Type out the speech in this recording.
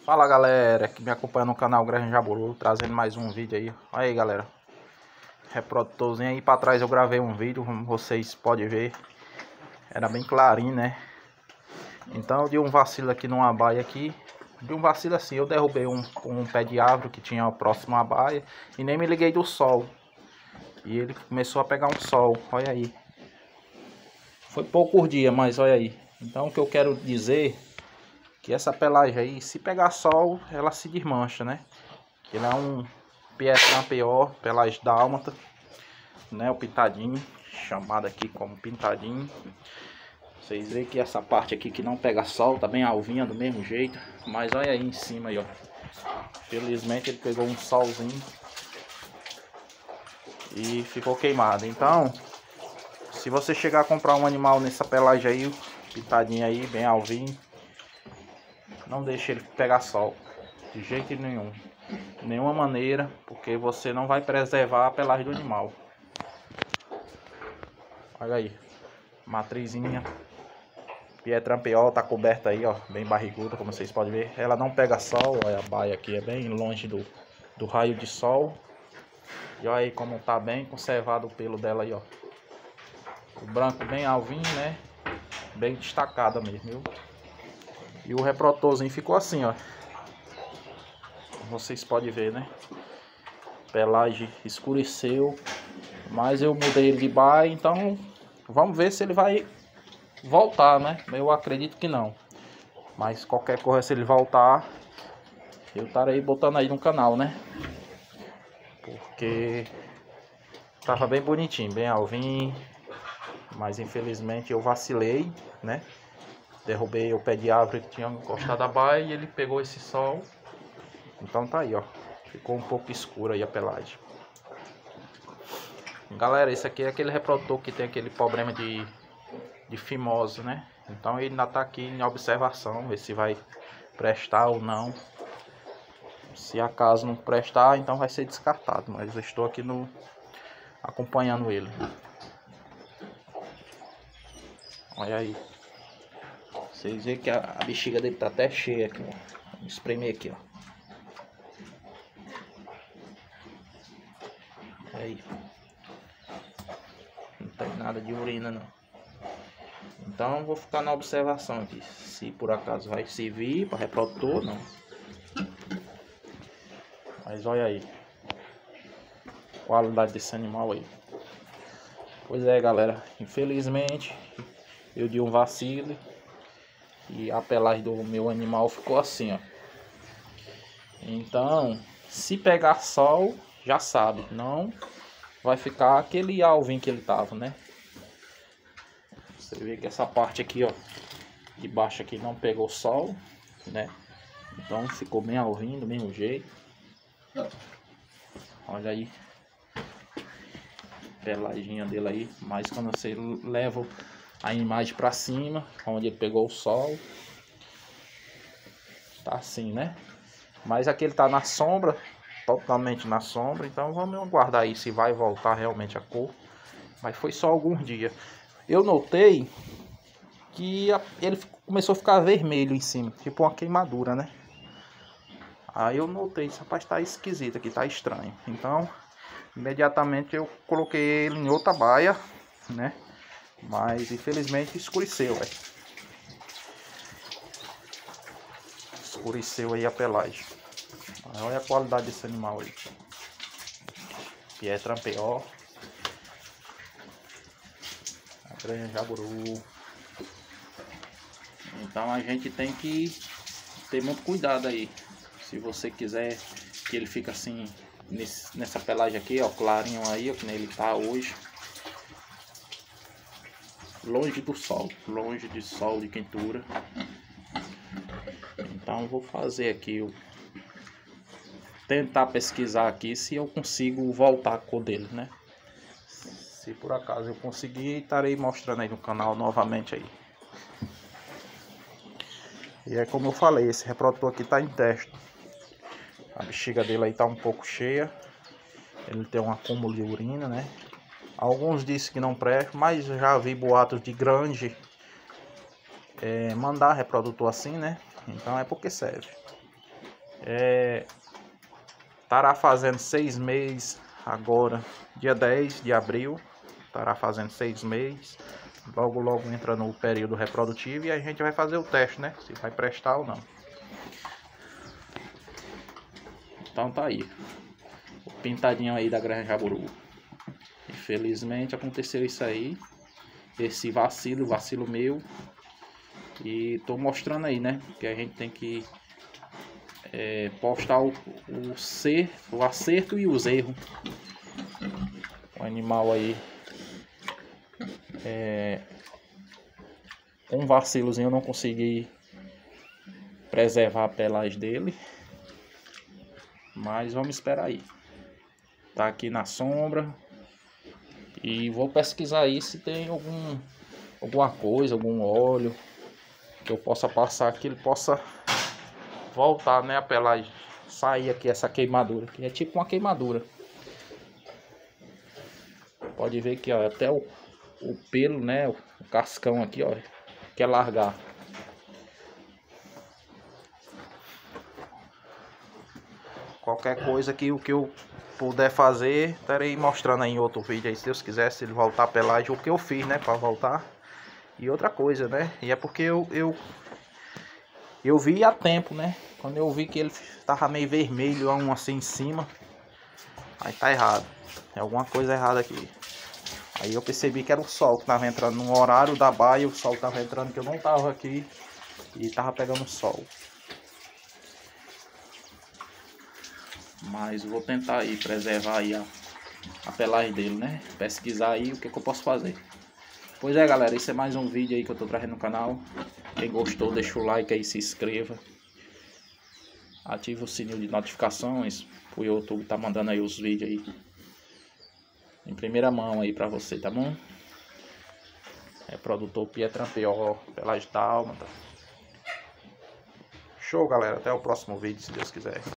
Fala galera que me acompanha no canal Granja Jaburu, trazendo mais um vídeo aí. Olha aí galera, reprodutorzinho aí pra trás eu gravei um vídeo, como vocês podem ver. Era bem clarinho, né? Então eu dei um vacilo aqui numa baia aqui. De um vacilo assim, eu derrubei um pé de árvore que tinha próximo à baia e nem me liguei do sol. E ele começou a pegar um sol, olha aí. Foi poucos dias, mas olha aí. Então o que eu quero dizer que essa pelagem aí, se pegar sol, ela se desmancha, né? Que ele é um Pietrampeor, pelagem dálmata, né? O pintadinho, chamado aqui como pintadinho. Vocês veem que essa parte aqui que não pega sol, tá bem alvinha do mesmo jeito. Mas olha aí em cima aí, ó. Felizmente ele pegou um solzinho e ficou queimado. Então, se você chegar a comprar um animal nessa pelagem aí, pintadinho aí, bem alvinho, não deixe ele pegar sol, de jeito nenhum, de nenhuma maneira, porque você não vai preservar a pelagem do animal. Olha aí, matrizinha, Pietrampeor, tá coberta aí, ó, bem barriguda, como vocês podem ver. Ela não pega sol, olha a baia aqui, é bem longe do raio de sol. E olha aí como tá bem conservado o pelo dela aí, ó. O branco bem alvinho, né, bem destacada mesmo, viu? E o reprotorzinho ficou assim, ó. Vocês podem ver, né? Pelagem escureceu. Mas eu mudei ele de baia, então vamos ver se ele vai voltar, né? Eu acredito que não. Mas qualquer coisa, se ele voltar, eu estarei botando aí no canal, né? Porque tava bem bonitinho, bem alvinho. Mas infelizmente eu vacilei, né? Derrubei o pé de árvore que tinha encostado a baia e ele pegou esse sol. Então tá aí, ó. Ficou um pouco escuro aí a pelagem. Galera, esse aqui é aquele reprodutor que tem aquele problema de fimose, né? Então ele ainda tá aqui em observação, ver se vai prestar ou não. Se acaso não prestar, então vai ser descartado. Mas eu estou aqui acompanhando ele. Olha aí. Vocês veem que a bexiga dele tá até cheia aqui, ó. Vamos espremer aqui, ó. Aí. Não tem nada de urina não. Então vou ficar na observação aqui. Se por acaso vai servir para reprodutor, não. Mas olha aí. Qualidade desse animal aí. Pois é galera. Infelizmente eu dei um vacilo. E a pelagem do meu animal ficou assim, ó. Então, se pegar sol, já sabe, não vai ficar aquele alvinho que ele tava, né? Você vê que essa parte aqui, ó, de baixo aqui não pegou sol, né? Então ficou bem alvinho do mesmo jeito. Olha aí. Peladinha dele aí, mas quando você leva a imagem para cima, onde ele pegou o sol, tá assim, né? Mas aqui ele tá na sombra, totalmente na sombra, então vamos aguardar aí se vai voltar realmente a cor. Mas foi só alguns dias. Eu notei que ele começou a ficar vermelho em cima, tipo uma queimadura, né? Aí eu notei, esse rapaz tá esquisito aqui, tá estranho. Então, imediatamente eu coloquei ele em outra baia, né? Mas infelizmente escureceu, velho. Escureceu aí a pelagem. Olha a qualidade desse animal aí. Pietrampeor, a Granja Jaburu. Então a gente tem que ter muito cuidado aí. Se você quiser que ele fique assim, nessa pelagem aqui, ó, clarinho aí, ó, que nem ele tá hoje. Longe do sol, longe de sol, de quentura. Então vou fazer aqui, tentar pesquisar aqui se eu consigo voltar a cor dele, né? Se por acaso eu conseguir, estarei mostrando aí no canal novamente aí. E é como eu falei, esse reprodutor aqui tá em teste. A bexiga dele aí tá um pouco cheia. Ele tem um acúmulo de urina, né? Alguns dizem que não presta, mas já vi boatos de grande mandar reprodutor assim, né? Então é porque serve. Estará fazendo 6 meses agora, dia 10 de abril. Estará fazendo 6 meses. Logo logo entra no período reprodutivo e a gente vai fazer o teste, né? Se vai prestar ou não. Então tá aí. O pintadinho aí da Granja Jaburu. Infelizmente aconteceu isso aí. Esse vacilo meu. E tô mostrando aí, né? Que a gente tem que postar o acerto e os erros. O animal aí com um vacilozinho eu não consegui preservar a pelagem dele. Mas vamos esperar aí. Tá aqui na sombra. E vou pesquisar aí se tem alguma coisa, algum óleo que eu possa passar aqui, ele possa voltar, né, a pelagem, sair aqui essa queimadura, que é tipo uma queimadura. Pode ver que ó, até o pelo, né, o cascão aqui, ó, quer largar. Qualquer coisa que o que eu puder fazer, estarei mostrando aí em outro vídeo aí, se Deus quiser, se ele voltar a pelagem, o que eu fiz, né, para voltar. E outra coisa, né, e é porque eu vi a tempo, né, quando eu vi que ele tava meio vermelho, assim em cima, aí tá errado, tem alguma coisa errada aqui. Aí eu percebi que era o sol que tava entrando no horário da baia, o sol tava entrando que eu não tava aqui e tava pegando sol. Mas vou tentar aí preservar aí a pelagem dele, né? Pesquisar aí o que eu posso fazer. Pois é, galera, esse é mais um vídeo aí que eu tô trazendo no canal. Quem gostou, deixa o like aí, se inscreva. Ative o sininho de notificações. O YouTube tá mandando aí os vídeos aí em primeira mão aí pra você, tá bom? Produtor Pietrampió, pelagem dálmata. Show, galera. Até o próximo vídeo, se Deus quiser.